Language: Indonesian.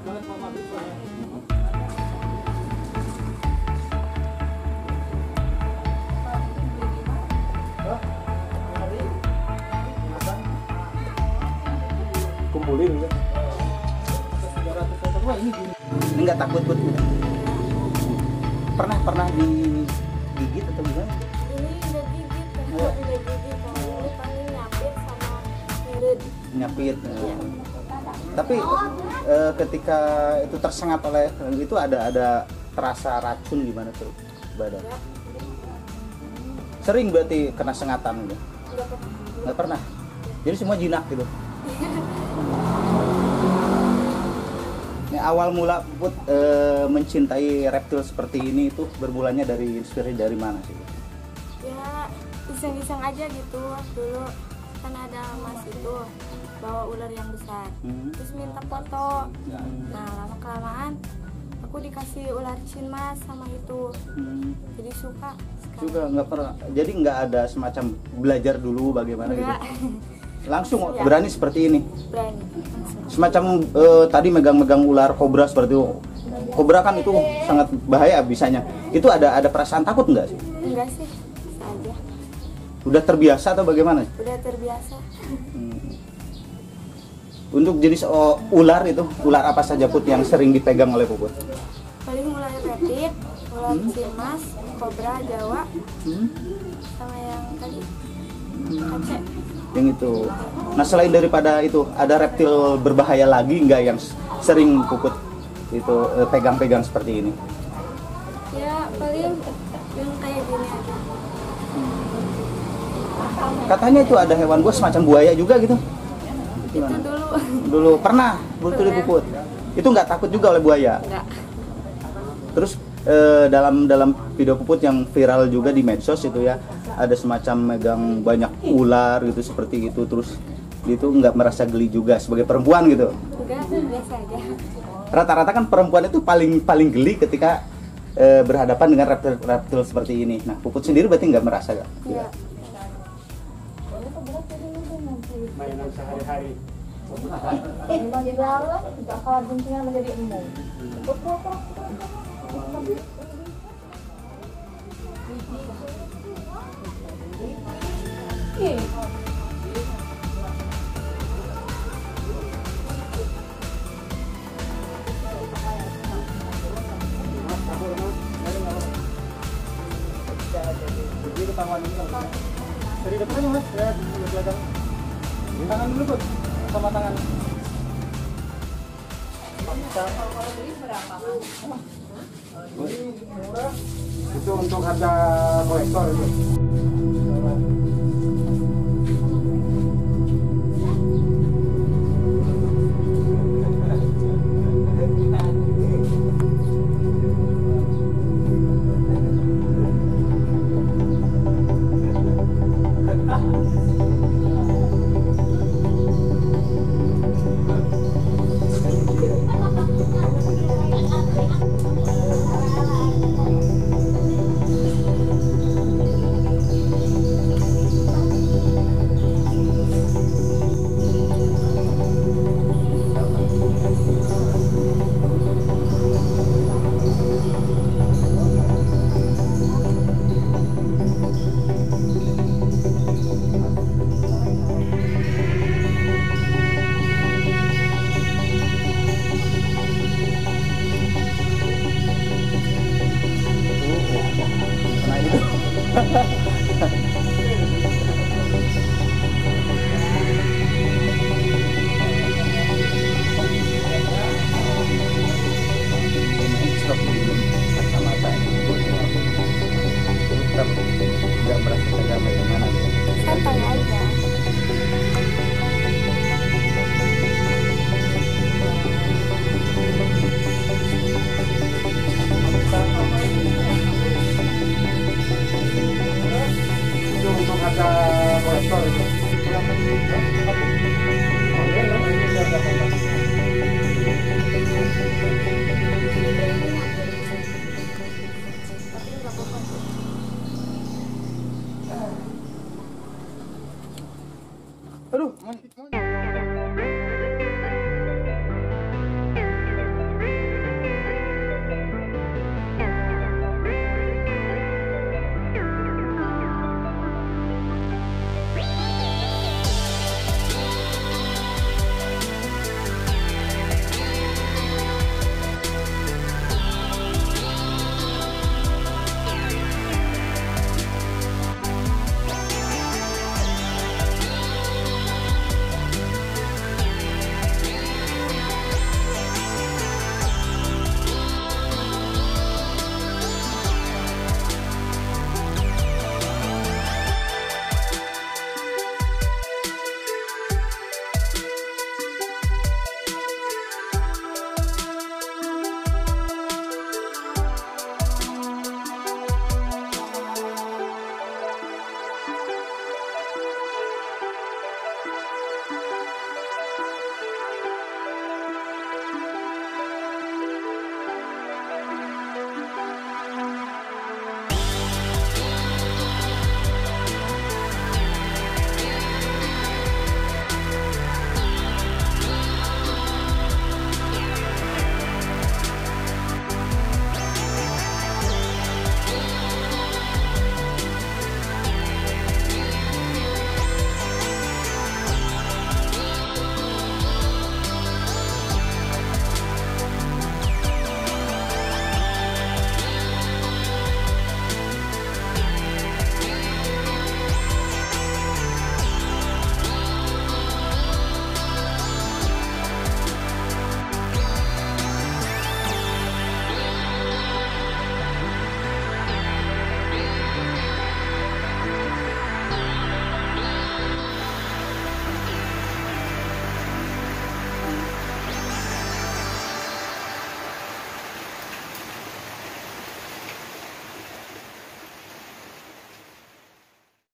Kumpulin ya. Ini nggak takut buat gitu. Pernah digigit atau gimana? Ini udah gigit, udah gigit. Ini paling nyapit sama ngirit. Nyapit. Tapi ketika itu tersengat oleh itu ada terasa racun gimana tuh badan? Sering berarti kena sengatan gitu? Nggak pernah. Jadi semua jinak gitu. Ini awal mula Puput mencintai reptil seperti ini itu bermulanya dari inspirasi dari mana sih? Ya iseng-iseng aja gitu. Dulu kan ada mas itu bawa ular yang besar, terus minta foto. Nah lama kelamaan aku dikasih ular cin mas sama itu, jadi suka. Juga nggak pernah. Jadi nggak ada semacam belajar dulu bagaimana Enggak. gitu? Langsung Ya. berani seperti ini. Berani. Semacam tadi megang-megang ular kobra seperti itu. Kobra kan itu sangat bahaya bisanya. Itu ada perasaan takut nggak sih? Enggak sih, bisa aja. Udah terbiasa atau bagaimana? Udah terbiasa. Untuk jenis ular itu, ular apa saja Put yang sering dipegang oleh Puput? Paling ular reptil, ular cimas, kobra, jawa, sama yang tadi kace. Yang itu. Nah selain daripada itu, ada reptil berbahaya lagi nggak yang sering Puput itu pegang-pegang seperti ini? Ya paling yang kayak gini aja. Katanya itu ada hewan buas semacam buaya juga gitu. Itu dulu. Dulu pernah di Puput. Itu nggak takut juga oleh buaya. Enggak. Terus dalam video Puput yang viral juga di medsos itu ya, ada semacam megang banyak ular gitu seperti itu, terus itu nggak merasa geli juga sebagai perempuan gitu. Enggak, biasa aja. Rata-rata kan perempuan itu paling geli ketika berhadapan dengan reptil seperti ini. Nah Puput sendiri berarti nggak merasa nggak? Iya. Mainan sehari-hari. Di dalam tidak kalah bentuknya menjadi embung. Jadi ketahuan ini kan. Dari depannya mas, ya di belakang. Tangan dulu Put, sama tangan. Itu untuk harga kolektor itu.